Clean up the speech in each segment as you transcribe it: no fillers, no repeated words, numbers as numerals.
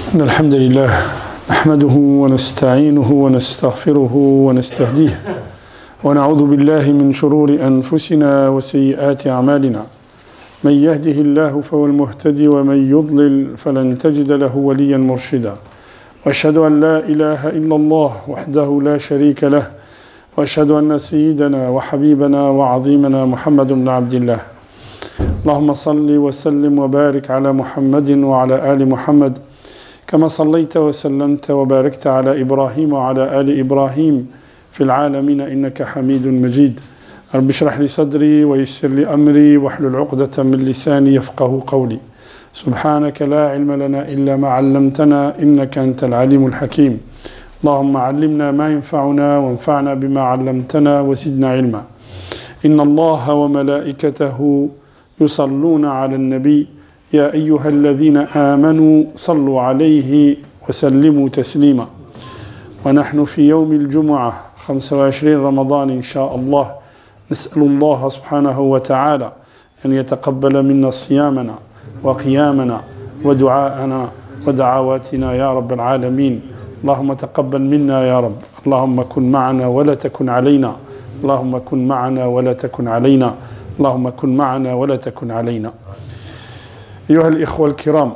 إن الحمد لله نحمده ونستعينه ونستغفره ونستهديه ونعوذ بالله من شرور أنفسنا وسيئات أعمالنا من يهده الله فهو المهتدي ومن يضلل فلن تجد له وليا مرشدا وأشهد أن لا إله إلا الله وحده لا شريك له وأشهد أن سيدنا وحبيبنا وعظيمنا محمد بن عبد الله اللهم صل وسلم وبارك على محمد وعلى آل محمد كما صليت وسلمت وباركت على إبراهيم وعلى آل إبراهيم في العالمين إنك حميد مجيد رب اشرح لي صدري ويسر لي أمري واحلل عقدة من لساني يفقه قولي سبحانك لا علم لنا إلا ما علمتنا إنك أنت العليم الحكيم اللهم علمنا ما ينفعنا وانفعنا بما علمتنا وزدنا علما إن الله وملائكته يصلون على النبي يا أيها الذين آمنوا صلوا عليه وسلموا تسليما ونحن في يوم الجمعة 25 رمضان إن شاء الله نسأل الله سبحانه وتعالى أن يتقبل منا صيامنا وقيامنا ودعاءنا ودعواتنا يا رب العالمين اللهم تقبل منا يا رب اللهم كن معنا ولا تكن علينا اللهم كن معنا ولا تكن علينا اللهم كن معنا ولا تكن علينا أيها الإخوة الكرام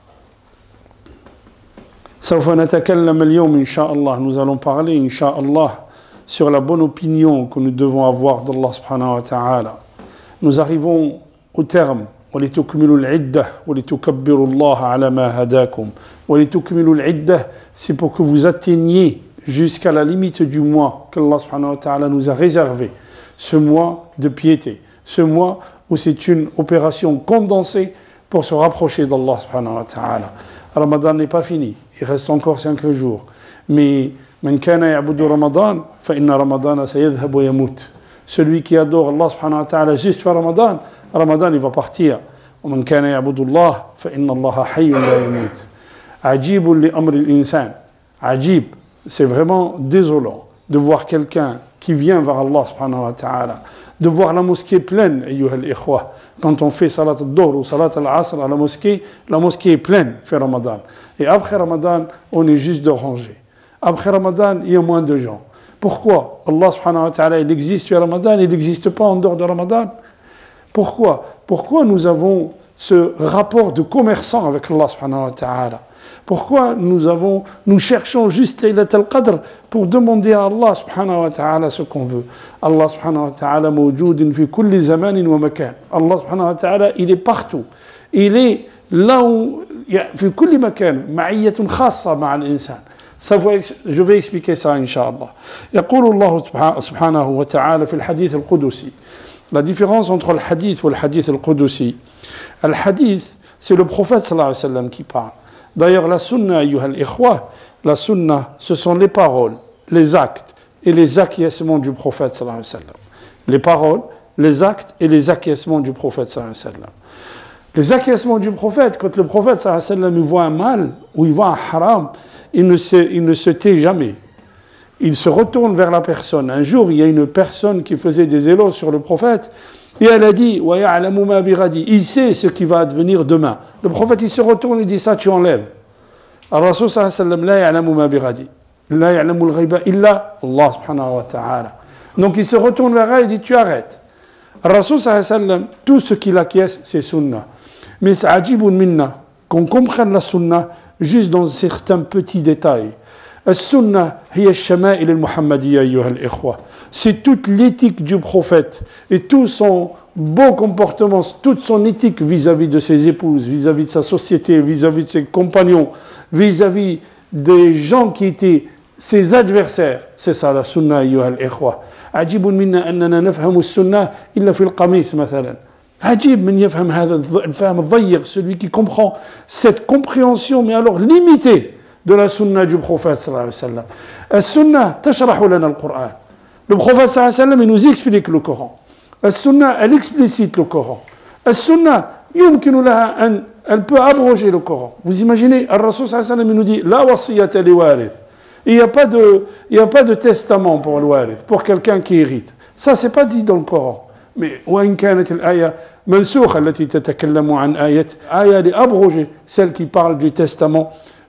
سوف نتكلم اليوم إن شاء الله nous allons parler إن شاء الله sur la bonne opinion que nous devons avoir d'Allah subhanahu wa ta'ala. Nous arrivons au terme ولتكملوا العدة ولتكبروا الله على ما هداكم ولتكملوا العدة c'est pour que vous atteigniez jusqu'à la limite du mois qu'Allah subhanahu wa ta'ala nous a réservé, ce mois de piété, ce mois où c'est une opération condensée pour se rapprocher d'Allah subhanahu wa ta'ala. Ramadan n'est pas fini, il reste encore 5 jours. Mais من كان يعبد رمضان فإن رمضان سيذهب ويموت. Celui qui adore Allah subhanahu wa ta'ala juste pour Ramadan, Ramadan il va partir. ومن كان يعبد الله فإن الله حي لا يموت. عجيب لأمر الإنسان. عجيب, c'est vraiment désolant de voir quelqu'un qui vient vers Allah subhanahu wa ta'ala, de voir la mosquée pleine, ayyuha al-ikhwa. Quand on fait salat al-dhuhr ou salat al-asr à la mosquée est pleine, fait Ramadan. Et après Ramadan, on est juste de rangée. Après Ramadan, il y a moins de gens. Pourquoi Allah subhanahu wa ta'ala, il existe à Ramadan, il n'existe pas en dehors de Ramadan? Pourquoi nous avons ce rapport de commerçant avec Allah subhanahu wa ta'ala? Pourquoi nous cherchons juste Laylat al-Qadr pour demander à Allah subhanahu wa ta'ala ce qu'on veut? Allah subhanahu wa ta'ala mawjoudin fi kulli zamanin wa makan. Allah subhanahu wa ta'ala, il est partout. Il est là où, fi kulli makan, ma'iyyatun khassa ma'a al-insan. Je vais expliquer ça, Inch'Allah. يقول الله سبحانه وتعالى في الحديث القدسي. La différence entre le hadith et le hadith al-Qudusi. Le hadith, c'est le prophète sallallahu alayhi wa sallam qui parle. D'ailleurs, la sunna, ayyuha al-ikhwa, la sunna, ce sont les paroles, les actes et les acquiescements du prophète sallallahu alayhi wa sallam. Les paroles, les actes et les acquiescements du prophète sallallahu alayhi wa sallam. Les acquiescements du prophète, quand le prophète sallallahu alayhi wa sallam voit un mal ou il voit un haram, il ne se tait jamais. Il se retourne vers la personne. Un jour, il y a une personne qui faisait des éloges sur le prophète et elle a dit « Wa ya'lamu ma bighadi » il sait ce qui va advenir demain. Le prophète, il se retourne et dit « Ça, tu enlèves. » Al-Rasul sallallahu alayhi wa sallam « La ya'lamu ma bighadi. La ya'lamu al-ghayba illa Allah subhanahu wa ta'ala. » Donc, il se retourne vers elle et dit « Tu arrêtes. » Al-Rasul sallallahu alayhi wa sallam, tout ce qu'il acquiesce, c'est sunnah. Mais c'est ajibun minna, qu'on comprenne la sunnah juste dans certains petits détails. السنة هي الشمائل المحمدية أيها الإخوة. C'est toute l'éthique du prophète et tout son beau comportement, toute son éthique vis-à-vis de ses épouses, vis-à-vis de sa société, vis-à-vis de ses compagnons, vis-à-vis des gens qui étaient ses adversaires. C'est ça la sunna أيها الإخوة. عجيب منا أننا نفهم السنة إلا في القميص مثلا. عجيب من يفهم هذا الفهم الضيق, celui qui comprend cette compréhension mais alors limitée de la sunna du prophète sallallahu alayhi wa sallam. La sunna tashrahu lana al-Qur'an. Le prophète sallallahu alayhi wa sallam, il nous explique le Coran. La sunna, elle explicite le Coran. La sunna, elle peut abroger le Coran. Vous imaginez, al-Rasul sallallahu alayhi wa sallam, il nous dit la wasiyata li warith. Il n'y a pas de testament pour le warith, pour quelqu'un qui hérite. Ça, c'est pas dit dans le Coran. Mais وإن كانت الآية منسوخة التي تتكلم عن آية لأبroger, celle qui parle du testament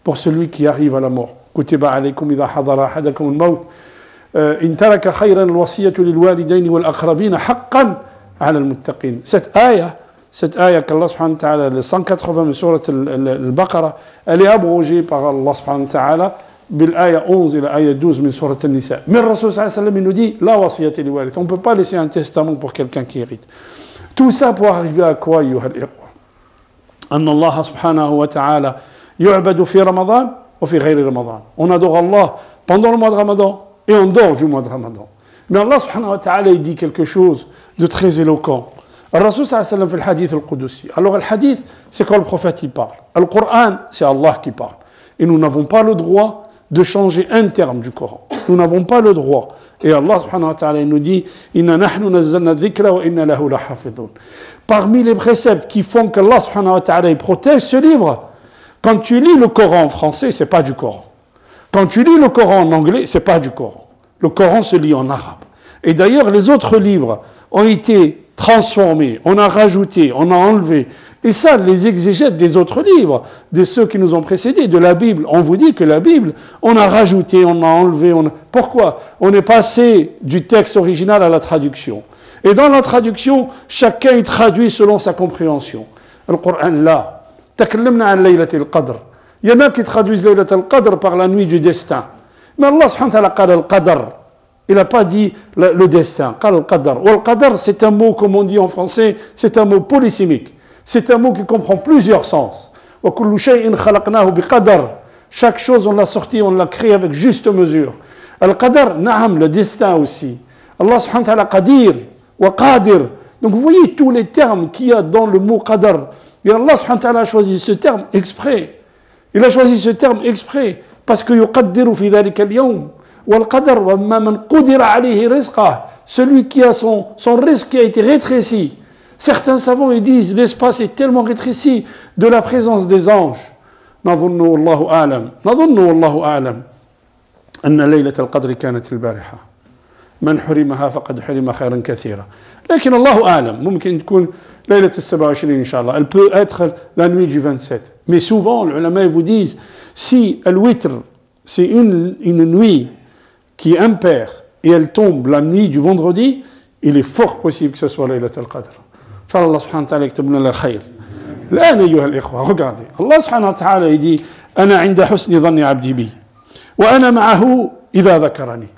pour celui qui arrive à la mort. Kutiba alaykum idha hadara ahadakum al-maut in taraka khayran al-wasiyatu lil-walidayn wal-aqrabin haqqan ala al-muttaqin. Cette ayah qu'Allah subhanahu wa ta'ala, le 180 de surat al-Baqarah, elle est abrogée par Allah subhanahu wa ta'ala بالآية 11 إلى آية 12 من سورة النساء. Mais le Rasul sallallahu alayhi wa sallam nous dit la wasiyati li walid. On ne peut pas laisser un testament pour quelqu'un qui hérite. Tout ça pour arriver à quoi, أيها الإخوة؟ أن الله سبحانه وتعالى يعبد في رمضان وفي غير رمضان. On adore Allah pendant le mois de Ramadan et en dehors du mois de Ramadan. Mais Allah subhanahu wa ta'ala il dit quelque chose de très éloquent. Le Rasul sallallahu alayhi wa sallam fait le hadith al-Qudusi. Alors le hadith, c'est quand le prophète il parle. Le Coran, c'est Allah qui parle. Et nous n'avons pas le droit de changer un terme du Coran. Nous n'avons pas le droit. Et Allah subhanahu wa ta'ala nous dit Inna nahnu nazzalna dhikra wa inna lahu lahafidhun. Parmi les préceptes qui font qu'Allah subhanahu wa ta'ala protège ce livre, quand tu lis le Coran en français, c'est pas du Coran. Quand tu lis le Coran en anglais, c'est pas du Coran. Le Coran se lit en arabe. Et d'ailleurs, les autres livres ont été transformés, on a rajouté, on a enlevé. Et ça, les exégètes des autres livres, de ceux qui nous ont précédés, de la Bible, on vous dit que la Bible, on a rajouté, on a enlevé. Pourquoi? On est passé du texte original à la traduction. Et dans la traduction, chacun y traduit selon sa compréhension. Le Coran, là, takallamna an laylatil qadr. Il y en a qui traduisent laylatil qadr par la nuit du destin. Mais Allah subhanahu wa ta'ala qala al-qadr. Il n'a pas dit le destin. Qala al-qadr. Ou al-qadr, c'est un mot, comme on dit en français, c'est un mot polysémique. C'est un mot qui comprend plusieurs sens. Chaque chose, on l'a sorti, on l'a créé avec juste mesure. Al-Qadar, na'am, le destin aussi. Allah subhanahu wa ta'ala qadir, wa qadir. Donc vous voyez tous les termes qu'il y a dans le mot qadar. Et Allah subhanahu wa ta'ala a choisi ce terme exprès. Il a choisi ce terme exprès. Parce que yuqaddiru fi dhalika al-yawm. Wal qadar, wa man qudira alayhi rizqah. Celui qui a son risque qui a été rétréci. Certains savants ils disent l'espace est tellement rétréci de la présence des anges. نظن والله أعلم أن ليلة القدر كانت البارحة من حرمها فقد حرم خيرا كثيرا لكن الله أعلم ممكن تكون ليلة 27 إن شاء الله. Elle peut être la nuit du 27. Mais souvent les ulama vous disent si le witr c'est une nuit qui est impaire et elle tombe la nuit du vendredi, il est fort possible que ce soit ليلة القدر. الله سبحانه وتعالى يكتب لنا الخير. الآن أيها الإخوة regardez الله سبحانه وتعالى يدي أنا عند حسن ظن عبدي بي وأنا معه إذا ذكرني.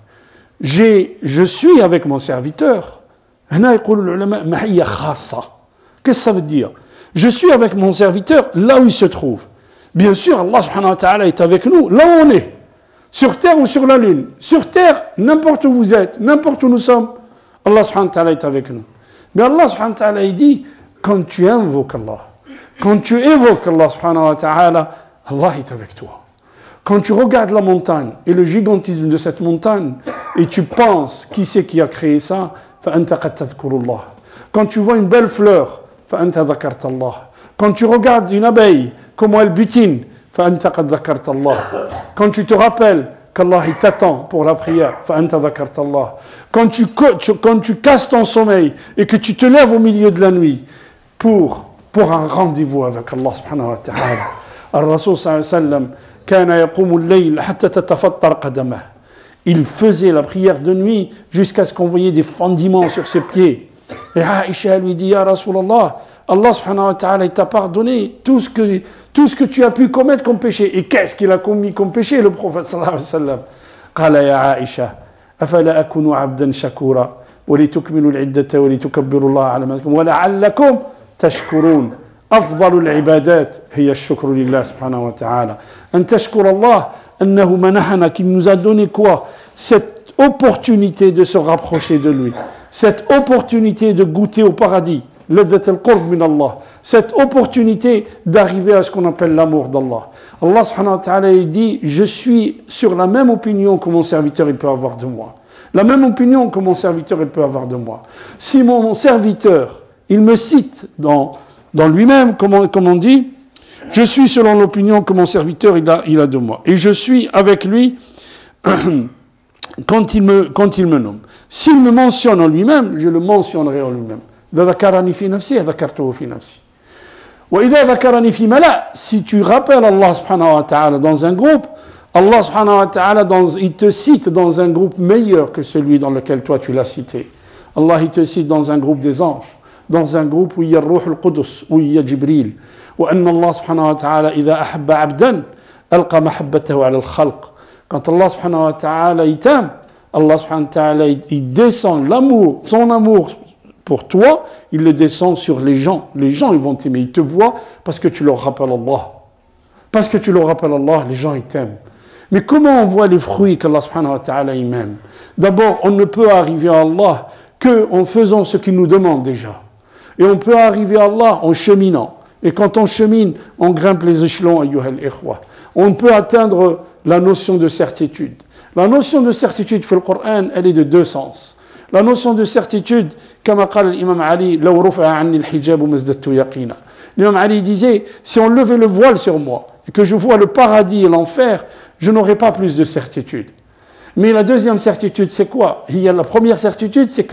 Je suis avec mon serviteur. هنا يقول العلماء معية خاصة. Qu'est-ce que ça veut dire? Je suis avec mon serviteur là où il se trouve. Bien sûr Allah subhanahu wa ta'ala est avec nous là où on est. Sur terre ou sur la lune. Sur terre, n'importe où vous êtes, n'importe où nous sommes, Allah subhanahu wa ta'ala est avec nous. Mais Allah subhanahu wa ta'ala il dit quand tu invoques Allah, quand tu évoques Allah subhanahu wa ta'ala, Allah est avec toi. Quand tu regardes la montagne et le gigantisme de cette montagne et tu penses qui c'est qui a créé ça, فأنت قد تذكر الله. Quand tu vois une belle fleur, فأنت ذكرت الله. Quand tu regardes une abeille, comment elle butine, فأنت قد ذكرت الله. Quand tu te rappelles qu'Allah t'attend pour la prière, فأنت ذكرت الله. Quand tu casses ton sommeil et que tu te lèves au milieu de la nuit pour un rendez-vous avec Allah subhanahu wa ta'ala. Al-Rasul sallallahu alayhi wa sallam كان يقوم الليل حتى تتفطر قدمه. Il faisait la prière de nuit jusqu'à ce qu'on voyait des fendiments sur ses pieds. Et Aïcha lui dit Ya Rasulallah, Allah subhanahu wa ta'ala t'a pardonné tout ce que tu as pu commettre comme péché. Et qu'est-ce qu'il a commis comme péché le prophète sallallahu alayhi wa sallam? قال يا عائشة أفلا أكون عبدا شكورا ولتكملوا العدة ولتكبروا الله على ما لكم ولعلكم تشكرون. أفضل العبادات هي الشكر لله سبحانه وتعالى. أن تشكر الله أنه منحنا qu'il nous a donné quoi? Cette opportunité de se rapprocher de lui, cette opportunité de goûter au paradis, لذة القرب من الله, cette opportunité d'arriver à ce qu'on appelle l'amour d'Allah. Allah subhanahu wa ta'ala dit je suis sur la même opinion que mon serviteur il peut avoir de moi. La même opinion que mon serviteur il peut avoir de moi. Si mon serviteur il me cite dans lui-même, comme on dit, je suis selon l'opinion que mon serviteur il a de moi. Et je suis avec lui quand il me nomme. S'il me mentionne en lui-même, je le mentionnerai en lui-même. وإذا ذكرني في ملأ, si tu rappelles Allah subhanahu wa ta'ala dans un groupe, Allah subhanahu wa ta'ala, il te cite dans un groupe meilleur que celui dans lequel toi tu l'as cité. Allah il te cite dans un groupe des anges, dans un groupe où il y a Ruh al-Qudus, où il y a Jibril. وأن الله سبحانه وتعالى إذا أحب عبدا ألقى محبته على الخلق. Quand Allah subhanahu wa ta'ala il t'aime, Allah subhanahu wa ta'ala il descend l'amour, son amour pour toi, il le descend sur les gens. Les gens ils vont t'aimer, ils te voient parce que tu leur rappelles Allah. Parce que tu leur rappelles Allah, les gens ils t'aiment. Mais comment on voit les fruits qu'Allah subhanahu wa ta'ala il m'aime? D'abord, on ne peut arriver à Allah qu'en faisant ce qu'il nous demande déjà. Et on peut arriver à Allah en cheminant. Et quand on chemine, on grimpe les échelons, ayyuhal ikhwa. On peut atteindre la notion de certitude. La notion de certitude, dans le Coran, elle est de deux sens. La notion de certitude, comme a dit l'imam Ali, لو رفع عني الحجاب ما ازددت يقينا. L'imam Ali disait, si on levait le voile sur moi, et que je vois le paradis et l'enfer, je n'aurai pas plus de certitude. Mais la deuxième certitude, c'est quoi? La première certitude, c'est que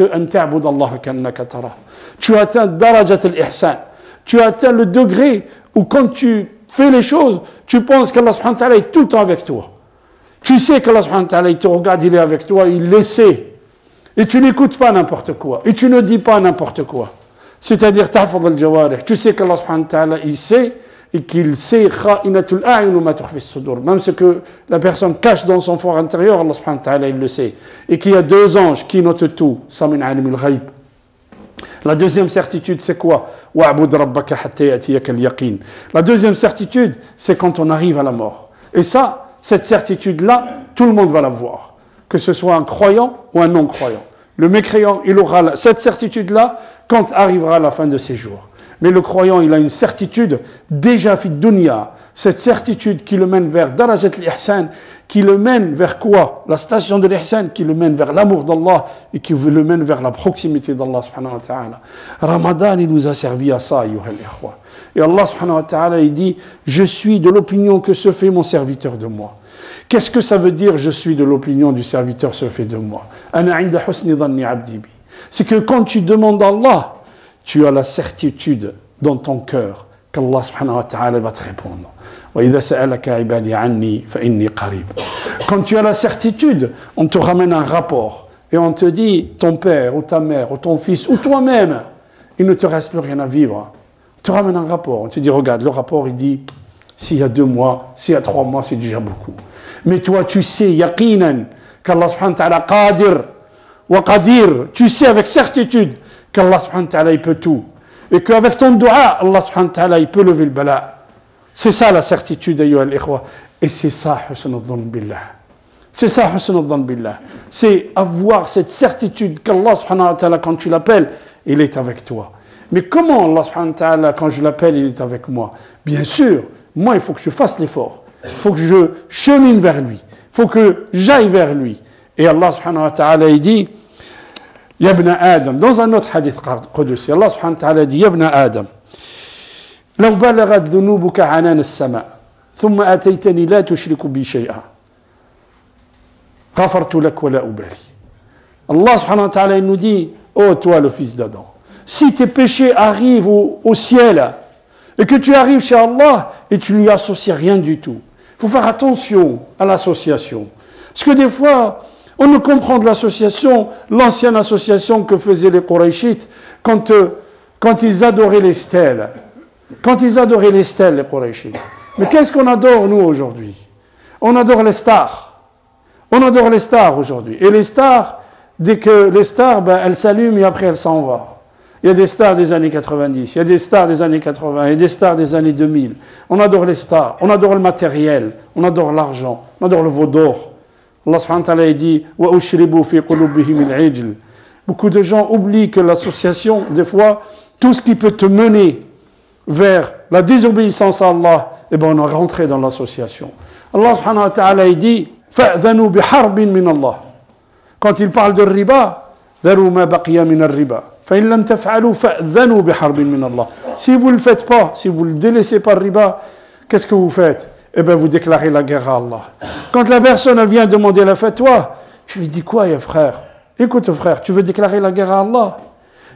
tu atteins darajat al-ihsan. Tu atteins le degré où quand tu fais les choses, tu penses qu'Allah subhanahu wa ta'ala est tout le temps avec toi. Tu sais qu'Allah subhanahu wa ta'ala, il te regarde, il est avec toi, il le sait. Et tu n'écoutes pas n'importe quoi. Et tu ne dis pas n'importe quoi. C'est-à-dire, tu sais qu'Allah subhanahu wa ta'ala, il sait, et qu'il sait même ce que la personne cache dans son fort intérieur, Allah subhanahu wa ta'ala, il le sait. Et qu'il y a deux anges qui notent tout. La deuxième certitude, c'est quoi? La deuxième certitude, c'est quand on arrive à la mort. Et ça, cette certitude-là, tout le monde va la voir. Que ce soit un croyant ou un non-croyant. Le mécréant, il aura cette certitude-là quand arrivera la fin de ses jours. Mais le croyant, il a une certitude déjà fi dunya. Cette certitude qui le mène vers darajat al-ihsan, qui le mène vers quoi? La station de l'ihsan, qui le mène vers l'amour d'Allah et qui le mène vers la proximité d'Allah subhanahu wa ta'ala. Ramadan, il nous a servi à ça, ayyuhal ikhwa. Et Allah subhanahu wa ta'ala, il dit, je suis de l'opinion que se fait mon serviteur de moi. Qu'est-ce que ça veut dire, je suis de l'opinion du serviteur se fait de moi? C'est que quand tu demandes à Allah, tu as la certitude dans ton cœur qu'Allah subhanahu wa ta'ala va te répondre. Quand tu as la certitude, on te ramène un rapport et on te dit, ton père ou ta mère ou ton fils ou toi-même, il ne te reste plus rien à vivre. On te ramène un rapport, on te dit, regarde, le rapport il dit, s'il y a 2 mois, s'il y a 3 mois, c'est déjà beaucoup. Mais toi tu sais, yaqinan, qu'Allah subhanahu wa ta'ala qadir wa qadir, tu sais avec certitude qu'Allah subhanahu wa ta'ala il peut tout. Et qu'avec ton dua, Allah subhanahu wa ta'ala il peut lever le bala. C'est ça la certitude, ayyuha al-ikhwa. Et c'est ça, husn al-dhann billah. C'est ça, husn al-dhann billah. C'est avoir cette certitude qu'Allah subhanahu wa ta'ala, quand tu l'appelles, il est avec toi. Mais comment Allah subhanahu wa ta'ala, quand je l'appelle, il est avec moi? Bien sûr, moi il faut que je fasse l'effort. Il faut que je chemine vers lui. Il faut que j'aille vers lui. Et Allah subhanahu wa ta'ala, il dit, Ya ibn Adam, dans un autre hadith qudsi, Allah subhanahu wa ta'ala dit, Ya ibn Adam, لو بلغت ذنوبك عنان السماء ثم أتيتني لا تشرك بي شيئا غفرت لك ولا أبالي. Allah subhanahu wa ta'ala nous dit, oh toi le fils d'Adam, si tes péchés arrivent au ciel et que tu arrives chez Allah et tu ne lui associes rien du tout, il faut faire attention à l'association. Parce que des fois, on ne comprend de l'association, l'ancienne association que faisaient les Qurayshites quand ils adoraient les stèles. Quand ils adoraient les stèles, les Qurayshites. Mais qu'est-ce qu'on adore, nous, aujourd'hui? On adore les stars. On adore les stars aujourd'hui. Et les stars, dès que les stars, elles s'allument et après elles s'en vont. Il y a des stars des années 90, il y a des stars des années 80, il y a des stars des années 2000. On adore les stars, on adore le matériel, on adore l'argent, on adore le veau d'or. Allah subhanahu wa ta'ala dit « Wa ushribu fi qulubihim al-ijl » Beaucoup de gens oublient que l'association, des fois, tout ce qui peut te mener vers la désobéissance à Allah, eh bien on est rentré dans l'association. Allah subhanahu wa ta'ala dit فَأْذَنُوا بِحَرْبٍ مِّنَ اللَّهِ. Quand il parle de riba, ذَرُوا مَا بَقِيَ مِنَ الرِّبَا فَإِن لَمْ تَفْعَلُوا فَأْذَنُوا بِحَرْبٍ مِّنَ اللَّهِ. Si vous ne le faites pas, si vous ne le délaissez pas le riba, qu'est-ce que vous faites? Eh bien vous déclarez la guerre à Allah. Quand la personne vient demander la fatwa, tu lui dis quoi, frère? Écoute frère, tu veux déclarer la guerre à Allah?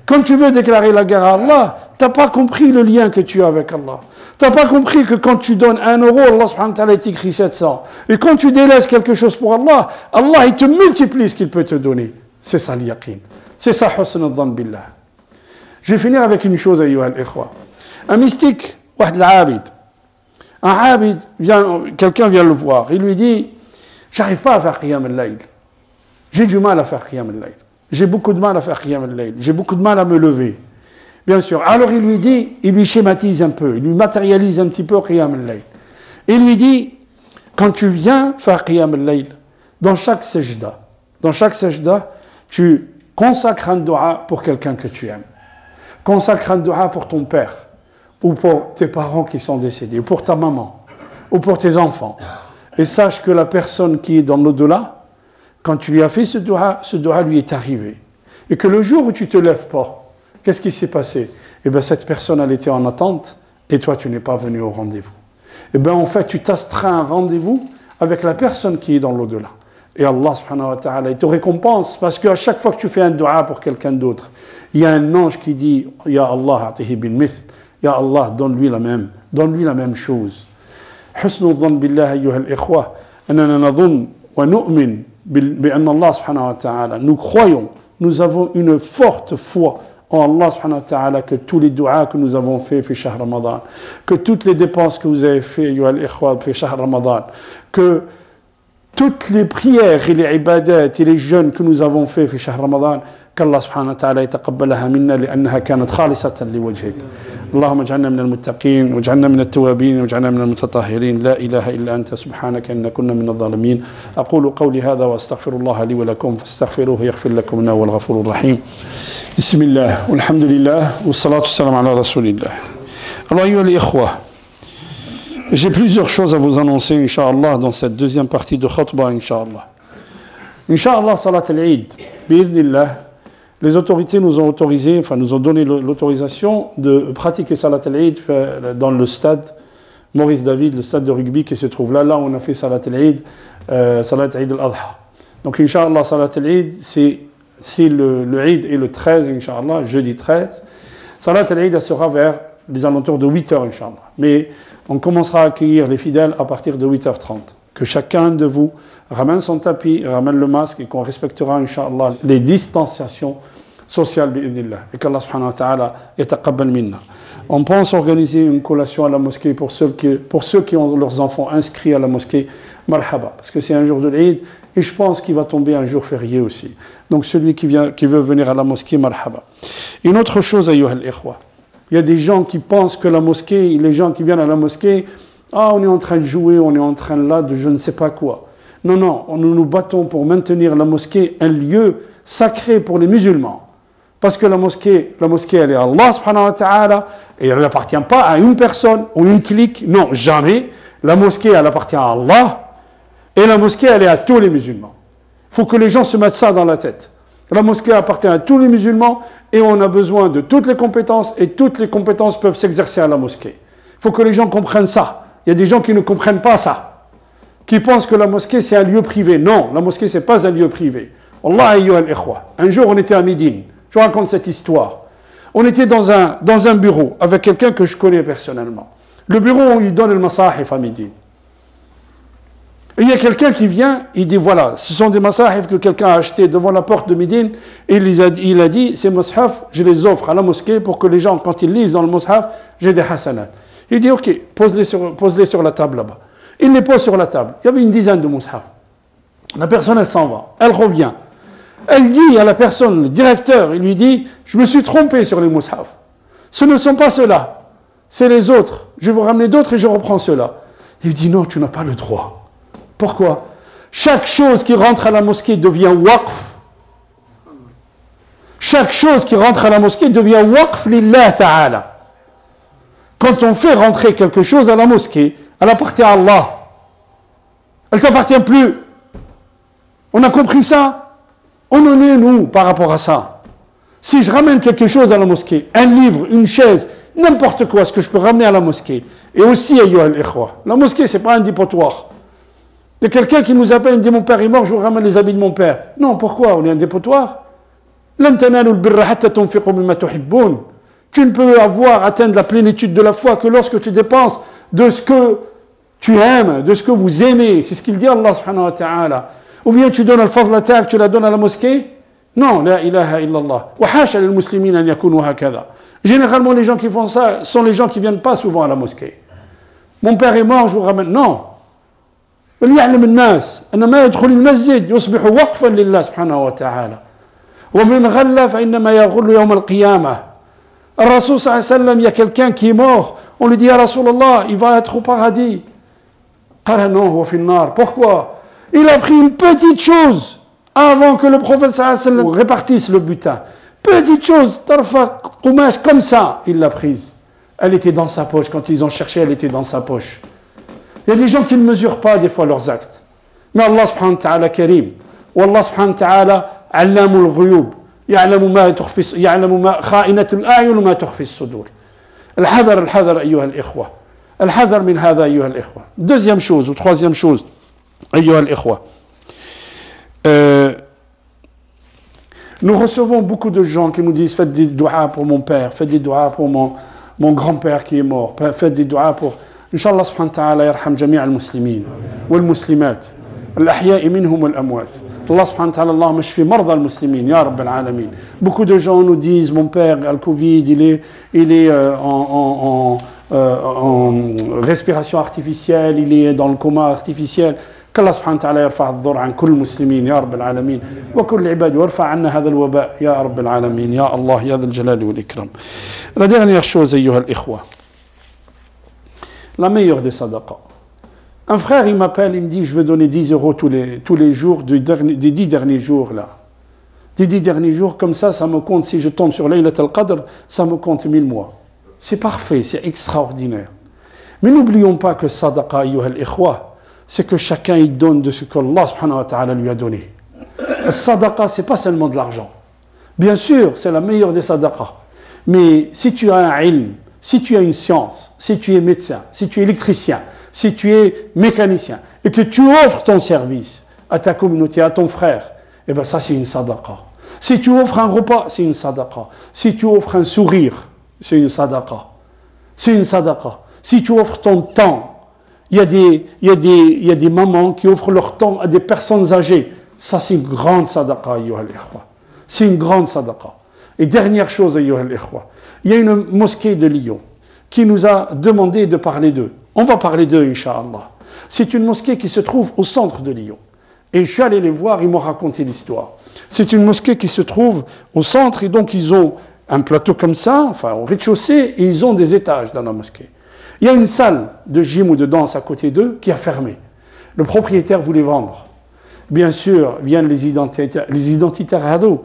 Quand tu veux déclarer la guerre à Allah, tu n'as pas compris le lien que tu as avec Allah. Tu n'as pas compris que quand tu donnes 1 euro, Allah subhanahu wa ta'ala t'écrit 700. Et quand tu délaisses quelque chose pour Allah, Allah il te multiplie ce qu'il peut te donner. C'est ça l'yaqin. C'est ça husn al-dhann billah. Je vais finir avec une chose, ayyuha al-ikhwa. Un mystique, wahd al-abid. Un abid, quelqu'un vient le voir. Il lui dit, j'arrive pas à faire qiyam al-layl. J'ai du mal à faire qiyam al-layl. J'ai beaucoup de mal à faire qiyam al-layl. J'ai beaucoup de mal à me lever. Bien sûr. Alors il lui dit, il lui schématise un peu, il lui matérialise un petit peu qiyam al-layl. Il lui dit, quand tu viens faire qiyam al-layl, dans chaque sajda, tu consacres un dua pour quelqu'un que tu aimes. Consacre un dua pour ton père, ou pour tes parents qui sont décédés, ou pour ta maman, ou pour tes enfants. Et sache que la personne qui est dans l'au-delà, quand tu lui as fait ce dua lui est arrivé. Et que le jour où tu ne te lèves pas, qu'est-ce qui s'est passé? Eh bien, cette personne, elle était en attente, et toi, tu n'es pas venu au rendez-vous. Eh bien, en fait, tu t'astreins un rendez-vous avec la personne qui est dans l'au-delà. Et Allah, subhanahu wa ta'ala, il te récompense, parce qu'à chaque fois que tu fais un dua pour quelqu'un d'autre, il y a un ange qui dit, Ya Allah, atihi bil mithl, Ya Allah, donne-lui la même chose. Husnul dhann billah, ayyuha al-ikhwa, annana nadhun wa nu'min bi'anna Allah, subhanahu wa ta'ala, nous croyons, nous avons une forte foi en Allah subhanahu wa ta'ala, que tous les du'as que nous avons fait fi shahr Ramadan, que toutes les dépenses que vous avez fait, ayyuha al-ikhwa, fi shahr Ramadan, que toutes les prières et les ibadat et les jeûnes que nous avons fait fi shahr Ramadan, qu'Allah subhanahu wa ta'ala yataqabbalaha minna li'annaha kanat khalisatan liwajhik. اللهم اجعلنا من المتقين واجعلنا من التوابين واجعلنا من المتطهرين لا إله إلا أنت سبحانك إنا كنا من الظالمين أقول قولي هذا وأستغفر الله لي ولكم فاستغفروه يغفر لكم إنه هو الغفور الرحيم بسم الله والحمد لله والصلاة والسلام على رسول الله. Alors أيها الإخوة, j'ai plusieurs choses à vous annoncer Inch'Allah dans cette deuxième partie de khutbah Inch'Allah. Inch'Allah salat al-Eid bi'idhnillah. Les autorités nous ont donné l'autorisation de pratiquer Salat al-Eid dans le stade Maurice David, le stade de rugby qui se trouve là. Là, on a fait Salat al-Eid, Salat Eid al-Adha. Donc, Inch'Allah, Salat al-Eid, c'est le Eid et le 13, Inch'Allah, jeudi 13. Salat al-Eid, elle sera vers les alentours de 8h, Inch'Allah. Mais on commencera à accueillir les fidèles à partir de 8h30. Que chacun de vous ramène son tapis, ramène le masque et qu'on respectera, Inch'Allah, les distanciations sociales, bi'idhnillah. Et qu'Allah subhanahu wa ta'ala yataqabbal minna. On pense organiser une collation à la mosquée pour ceux qui ont leurs enfants inscrits à la mosquée, marhaba, parce que c'est un jour de l'Eid et je pense qu'il va tomber un jour férié aussi. Donc celui qui veut venir à la mosquée, marhaba. Une autre chose, ayyuha al-ikhwa, il y a des gens qui pensent que la mosquée, les gens qui viennent à la mosquée, on est en train de jouer, on est en train là de je ne sais pas quoi. Non, nous nous battons pour maintenir la mosquée un lieu sacré pour les musulmans. Parce que la mosquée, elle est Allah subhanahu wa ta'ala, et elle n'appartient pas à une personne ou une clique. Non, jamais. La mosquée, elle appartient à Allah, et la mosquée, elle est à tous les musulmans. Il faut que les gens se mettent ça dans la tête. La mosquée appartient à tous les musulmans, et on a besoin de toutes les compétences, et toutes les compétences peuvent s'exercer à la mosquée. Il faut que les gens comprennent ça. Il y a des gens qui ne comprennent pas ça, qui pensent que la mosquée c'est un lieu privé. Non, la mosquée c'est pas un lieu privé. Allah ayyuha al-ikhwa. Un jour on était à Médine, je vous raconte cette histoire. On était dans un bureau avec quelqu'un que je connais personnellement. Le bureau où il donne le masahif à Médine. Et il y a quelqu'un qui vient, il dit voilà, ce sont des masahif que quelqu'un a acheté devant la porte de Médine, et il a dit ces masahif, je les offre à la mosquée pour que les gens, quand ils lisent dans le masahif, j'ai des hasanat. Il dit ok, pose-les sur la table là-bas. Il les pose sur la table. Il y avait une dizaine de mushaf. La personne, elle s'en va. Elle revient. Elle dit à la personne, le directeur, il lui dit, je me suis trompé sur les mushaf. Ce ne sont pas ceux-là. C'est les autres. Je vais vous ramener d'autres et je reprends ceux-là. Il dit non, tu n'as pas le droit. Pourquoi? Chaque chose qui rentre à la mosquée devient waqf. Chaque chose qui rentre à la mosquée devient waqf lillah ta'ala. Quand on fait rentrer quelque chose à la mosquée, elle appartient à Allah. Elle ne t'appartient plus. On a compris ça? On en est, nous, par rapport à ça. Si je ramène quelque chose à la mosquée, un livre, une chaise, n'importe quoi, ce que je peux ramener à la mosquée, et aussi, ayyuha al-ikhwa, la mosquée, ce n'est pas un dépotoir. Il y a quelqu'un qui nous appelle, il me dit, mon père est mort, je vous ramène les habits de mon père. Non, pourquoi? On est un dépotoir? لن تنالوا البر حتى تنفقوا مما تحبون. Tu ne peux atteindre la plénitude de la foi que lorsque tu dépenses de ce que tu aimes, de ce que vous aimez. C'est ce qu'il dit Allah subhanahu wa ta'ala. Ou bien tu donnes al-fadl ta'ak, tu la donnes à la mosquée. Non, la ilaha illallah. Wa hasha lil muslimin an yakunu hakadha. Généralement, les gens qui font ça sont les gens qui ne viennent pas souvent à la mosquée. Mon père est mort, je vous ramène. Non. وليعلم الناس أن ما يدخل المسجد يصبح وقفا لله سبحانه وتعالى ومن غل فإنما يغل يوم القيامة. Le Rasoul sallallahu alayhi wa sallam, il y a quelqu'un qui est mort, on lui dit ya Rasulallah, il va être au paradis. قال non, هو في النار. Pourquoi? Il a pris une petite chose avant que le prophète sallallahu alayhi wa sallam répartisse le butin. Petite chose, tarfa qumash, comme ça, il l'a prise. Elle était dans sa poche, quand ils ont cherché, elle était dans sa poche. Il y a des gens qui ne mesurent pas des fois leurs actes. Mais Allah subhanahu wa ta'ala karim. Wallah subhanahu wa ta'ala allamul ghuyub. يعلم ما خائنة الأعين وما تخفي الصدور. الحذر أيها الإخوة. الحذر من هذا أيها الإخوة. Deuxième chose ou troisième chose أيها الإخوة. Nous recevons beaucoup de gens qui nous disent faites des doigts pour mon père, faites des doigts pour mon grand-père qui est mort, faites des doigts pour Inch'Allah subhanahu wa ta'ala yarham jami' al-muslimin wal-muslimat al-ahya'i minhum wal-amwat. Allah subhanahu wa ta'ala, Allahumma shfi marda al-muslimin, ya Rabb al-alamin. Beaucoup de gens nous disent, mon père a le Covid, il est en respiration artificielle, il est dans le coma artificiel. qu'Allah subhanahu wa ta'ala yarfa' ad-dur an kull muslimin, ya Rabb al-alamin. Wa kull ibad, warfa' anna hadha al-waba, ya Rabb al-alamin, ya Allah, ya dhal jalali wal ikram. La dernière chose, ayyuha al-ikhwa, la meilleure des sadaqas. Un frère, il m'appelle, il me dit, je veux donner 10 € tous les jours des 10 derniers jours, là. Des 10 derniers jours, comme ça me compte, si je tombe sur Laylat al-Qadr, ça me compte 1000 mois. C'est parfait, c'est extraordinaire. Mais n'oublions pas que sadaqa, ayyuha al-ikhwa, c'est que chacun, il donne de ce qu'Allah subhanahu wa ta'ala lui a donné. La sadaqa, c'est pas seulement de l'argent. Bien sûr, c'est la meilleure des sadaqas. Mais si tu as un ilm, si tu as une science, si tu es médecin, si tu es électricien, si tu es mécanicien et que tu offres ton service à ta communauté, à ton frère, eh bien ça c'est une sadaqa. Si tu offres un repas, c'est une sadaqa. Si tu offres un sourire, c'est une sadaqa. C'est une sadaqa. Si tu offres ton temps, il y a des mamans qui offrent leur temps à des personnes âgées. Ça c'est une grande sadaqa, ayyuha al-ikhwa. C'est une grande sadaqa. Et dernière chose, ayyuha al-ikhwa, il y a une mosquée de Lyon qui nous a demandé de parler d'eux. On va parler d'eux, Inch'Allah. C'est une mosquée qui se trouve au centre de Lyon. Et je suis allé les voir, ils m'ont raconté l'histoire. C'est une mosquée qui se trouve au centre, et donc ils ont un plateau comme ça, enfin au rez-de-chaussée, et ils ont des étages dans la mosquée. Il y a une salle de gym ou de danse à côté d'eux qui a fermé. Le propriétaire voulait vendre. Bien sûr, viennent les identitaires hados,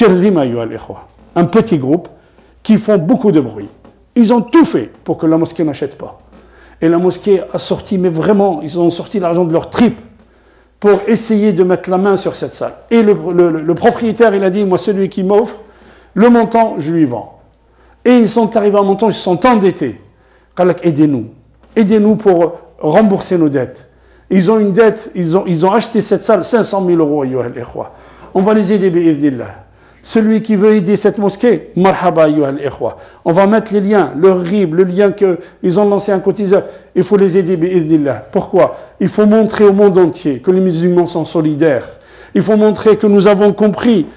un petit groupe qui font beaucoup de bruit. Ils ont tout fait pour que la mosquée n'achète pas. Et la mosquée a sorti, mais vraiment, ils ont sorti l'argent de leur trip pour essayer de mettre la main sur cette salle. Et le propriétaire, il a dit, moi, celui qui m'offre, le montant, je lui vends. Et ils sont arrivés à un montant, ils se sont endettés. Aidez-nous. Aidez-nous pour rembourser nos dettes. Ils ont une dette, ils ont acheté cette salle, 500 000 €, ayyuha al-ikhwa. On va les aider, bi'idhnillah. Celui qui veut aider cette mosquée, marhaba ayyuha al-ikhwa. On va mettre les liens, le RIB, le lien qu'ils ont lancé un cotiseur. Il faut les aider, bi'idhnillah. Pourquoi? Il faut montrer au monde entier que les musulmans sont solidaires. Il faut montrer que nous avons compris.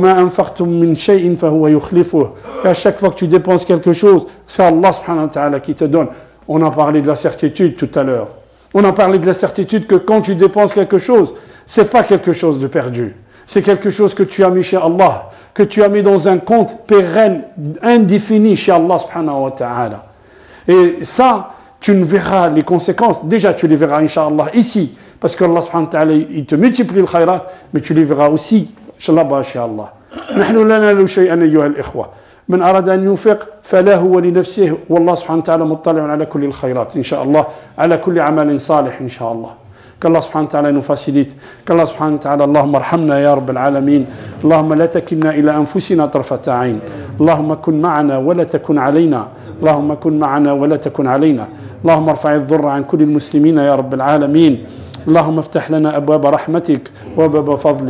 Et à chaque fois que tu dépenses quelque chose, c'est Allah subhanahu wa ta'ala qui te donne. On a parlé de la certitude tout à l'heure. On a parlé de la certitude que quand tu dépenses quelque chose, c'est pas quelque chose de perdu. C'est quelque chose que tu as mis chez Allah, que tu as mis dans un compte pérenne, indéfini chez Allah subhanahu wa ta'ala. Et ça, tu ne verras les conséquences. Déjà, tu les verras, Inch'Allah, ici. Parce que Allah subhanahu wa ta'ala, il te multiplie le khayrat, mais tu les verras aussi, Inch'Allah, Inch'Allah. نحن لا ننال شيئا أيها الإخوة. من أراد أن ينفق فله ولنفسه والله سبحانه وتعالى مطلع على كل الخيرات إن شاء الله على كل عمل صالح إن شاء الله. qu'Allah subhanahu wa ta'ala nous facilite, qu'Allah subhanahu wa ta'ala Allahumma arhamna ya Rabb al-alamin, Allahumma la takilna ila anfusina tarfata ayn, Allahumma kun ma'ana wa la takun alayna, Allahumma kun ma'ana wa la takun alayna, Allahumma arfa'i ad-dhurra an kulli al-muslimina ya Rabb al-alamin, Allahumma iftah lana abwaba rahmatik wa abwaba fadlik,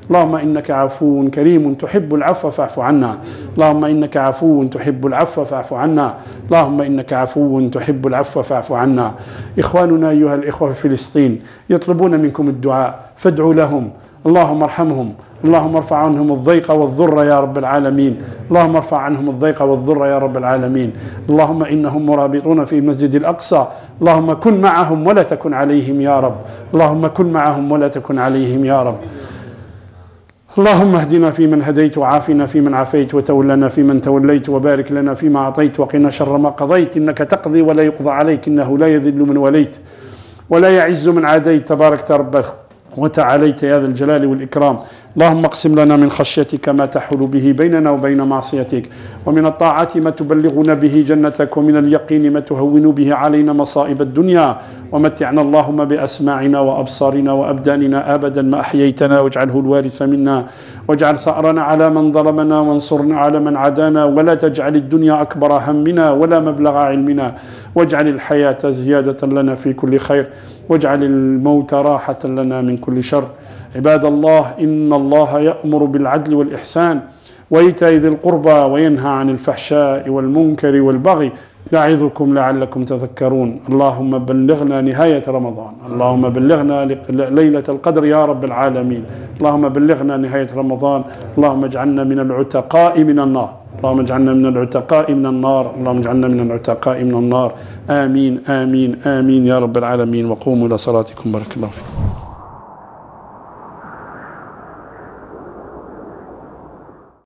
اللهم إنك عفو كريم تحب العفو فاعف عنا. اللهم إنك عفو تحب العفو فاعف عنا. اللهم إنك عفو تحب العفو فاعف عنا. إخواننا أيها الإخوة في فلسطين يطلبون منكم الدعاء، فادعوا لهم. اللهم ارحمهم، اللهم ارفع عنهم الضيق والضر يا رب العالمين. اللهم ارفع عنهم الضيق والضر يا رب العالمين. اللهم إنهم مرابطون في المسجد الأقصى، اللهم كن معهم ولا تكن عليهم يا رب. اللهم كن معهم ولا تكن عليهم يا رب. اللهم اهدنا فيمن هديت، وعافنا فيمن عافيت، وتولنا فيمن توليت، وبارك لنا فيما أعطيت، وقنا شر ما قضيت، إنك تقضي ولا يقضى عليك، إنه لا يذل من وليت ولا يعز من عاديت، تباركت ربك وتعاليت يا ذا الجلال والإكرام. اللهم اقسم لنا من خشيتك ما تحول به بيننا وبين معصيتك، ومن الطاعات ما تبلغنا به جنتك، ومن اليقين ما تهون به علينا مصائب الدنيا، ومتعنا اللهم بأسماعنا وأبصارنا وأبداننا أبدا ما أحييتنا، واجعله الوارث منا، واجعل ثأرنا على من ظلمنا، وانصرنا على من عادانا، ولا تجعل الدنيا أكبر همنا ولا مبلغ علمنا، واجعل الحياة زيادة لنا في كل خير، واجعل الموت راحة لنا من كل شر. عباد الله، إن الله يأمر بالعدل والإحسان وإيتاء ذي القربى وينهى عن الفحشاء والمنكر والبغي يعظكم لعلكم تذكرون. اللهم بلغنا نهاية رمضان، اللهم بلغنا ليلة القدر يا رب العالمين، اللهم بلغنا نهاية رمضان، اللهم اجعلنا من العتقاء من النار، اللهم اجعلنا من العتقاء من النار، اللهم اجعلنا من العتقاء من النار. آمين آمين آمين يا رب العالمين. وقوموا إلى صلاتكم بارك الله فيكم.